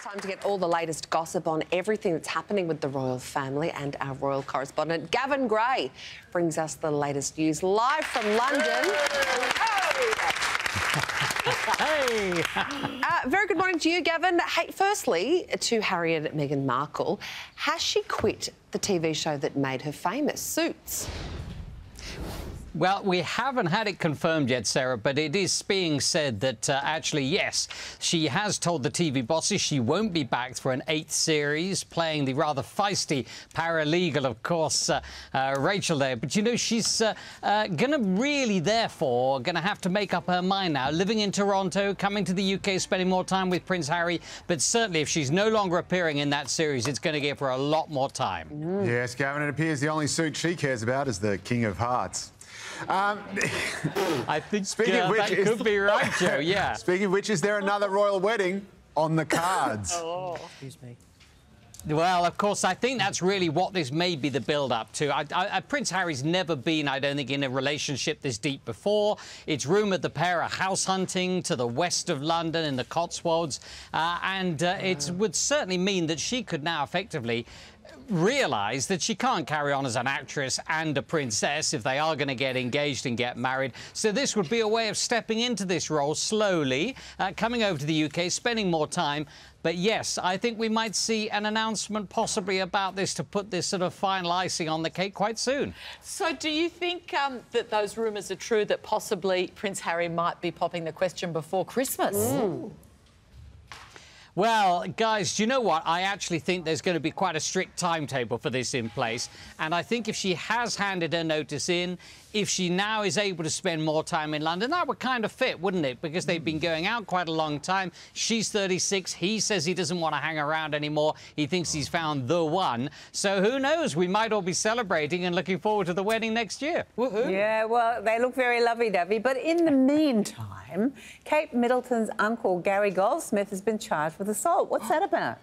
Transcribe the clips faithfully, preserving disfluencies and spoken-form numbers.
Time to get all the latest gossip on everything that's happening with the royal family, and our royal correspondent Gavin Grey brings us the latest news live from London. Hey! uh, very good morning to you, Gavin. Hey, firstly, to Harry and Meghan Markle, has she quit the T V show that made her famous, Suits? Well, we haven't had it confirmed yet, Sarah, but it is being said that, uh, actually, yes, she has told the T V bosses she won't be back for an eighth series, playing the rather feisty paralegal, of course, uh, uh, Rachel there. But, you know, she's uh, uh, going to really, therefore, going to have to make up her mind now, living in Toronto, coming to the U K, spending more time with Prince Harry. But certainly, if she's no longer appearing in that series, it's going to give her a lot more time. Mm. Yes, Gavin, it appears the only suit she cares about is the King of Hearts. Um, I think speaking uh, of which, that is, could be right, Joe, yeah. Speaking of which, is there another royal wedding on the cards? Oh. Excuse me. Well, of course, I think that's really what this may be the build-up to. I, I, Prince Harry's never been, I don't think, in a relationship this deep before. It's rumoured the pair are house hunting to the west of London in the Cotswolds, uh, and uh, it would certainly mean that she could now effectively realise that she can't carry on as an actress and a princess if they are going to get engaged and get married. So this would be a way of stepping into this role slowly, uh, coming over to the U K, spending more time. But yes, I think we might see an announcement possibly about this to put this sort of final icing on the cake quite soon. So do you think um, that those rumours are true, that possibly Prince Harry might be popping the question before Christmas? Mm. Well, guys, do you know what? I actually think there's going to be quite a strict timetable for this in place. And I think if she has handed her notice in, if she now is able to spend more time in London, that would kind of fit, wouldn't it? Because they've been going out quite a long time. She's thirty-six. He says he doesn't want to hang around anymore. He thinks he's found the one. So who knows? We might all be celebrating and looking forward to the wedding next year. Woohoo! Yeah, well, they look very lovey-dovey. But in the meantime, Kate Middleton's uncle, Gary Goldsmith, has been charged with assault. What's that about?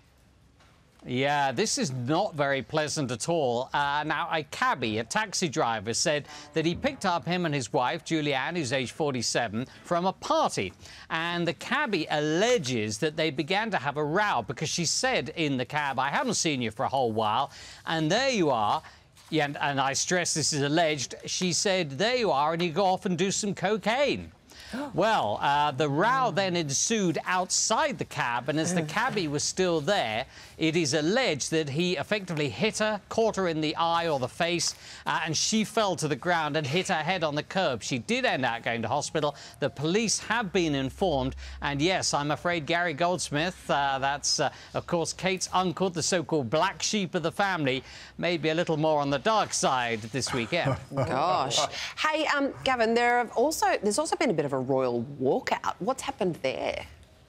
Yeah, this is not very pleasant at all. Uh, now, a cabbie, a taxi driver, said that he picked up him and his wife, Julianne, who's aged forty-seven, from a party. And the cabbie alleges that they began to have a row because she said in the cab, "I haven't seen you for a whole while." And there you are. Yeah, and, and I stress this is alleged. She said, "There you are, and you go off and do some cocaine." Well, uh, the row then ensued outside the cab, and as the cabbie was still there, it is alleged that he effectively hit her, caught her in the eye or the face, uh, and she fell to the ground and hit her head on the curb. She did end up going to hospital. The police have been informed, and yes, I'm afraid Gary Goldsmith, uh, that's, uh, of course, Kate's uncle, the so-called black sheep of the family, may be a little more on the dark side this weekend. Gosh. Hey, um, Gavin, there have also there's also been a bit of a royal walkout. What's happened there?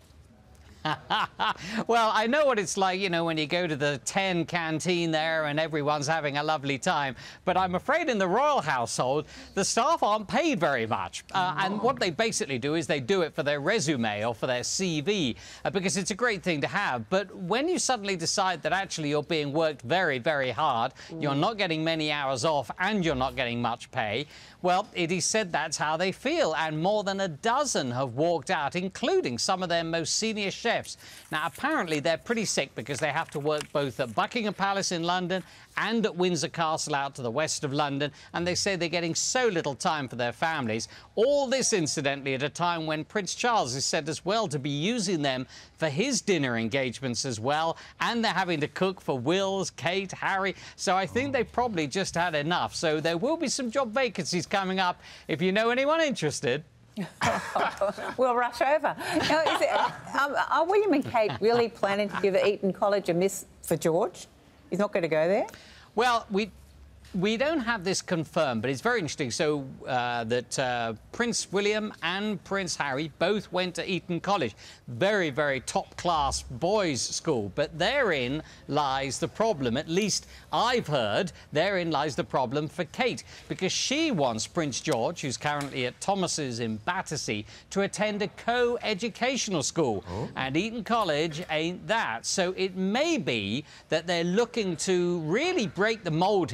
Well, I know what it's like, you know, when you go to the ten canteen there and everyone's having a lovely time. But I'm afraid in the royal household, the staff aren't paid very much. Uh, oh. And what they basically do is they do it for their resume or for their C V, uh, because it's a great thing to have. But when you suddenly decide that actually you're being worked very, very hard, mm. you're not getting many hours off and you're not getting much pay, well, it is said that's how they feel. And more than a dozen have walked out, including some of their most senior chefs. Now, apparently, they're pretty sick because they have to work both at Buckingham Palace in London and at Windsor Castle out to the west of London, and they say they're getting so little time for their families. All this, incidentally, at a time when Prince Charles is said as well to be using them for his dinner engagements as well, and they're having to cook for Wills, Kate, Harry. So I think they've probably just had enough. So there will be some job vacancies coming up if you know anyone interested. We'll rush over. Now, is it, um, are William and Kate really planning to give Eton College a miss for George? He's not going to go there? Well, we... We don't have this confirmed, but it's very interesting. So uh, that uh, Prince William and Prince Harry both went to Eton College. Very, very top-class boys' school. But therein lies the problem. At least I've heard therein lies the problem for Kate, because she wants Prince George, who's currently at Thomas's in Battersea, to attend a co-educational school. Oh. And Eton College ain't that. So it may be that they're looking to really break the mould here, because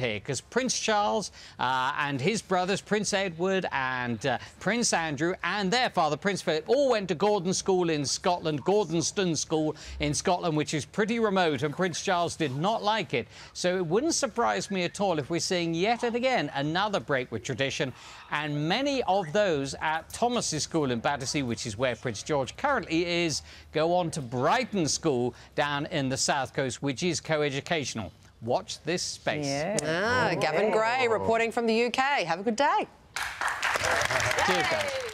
Prince Charles uh, and his brothers, Prince Edward and uh, Prince Andrew, and their father, Prince Philip, all went to Gordon School in Scotland, Gordonston School in Scotland, which is pretty remote, and Prince Charles did not like it. So it wouldn't surprise me at all if we're seeing yet and again another break with tradition, and many of those at Thomas's School in Battersea, which is where Prince George currently is, go on to Brighton School down in the South Coast, which is co-educational. Watch this space. Yeah. Ah, Gavin Grey reporting from the U K. Have a good day. Cheers, guys.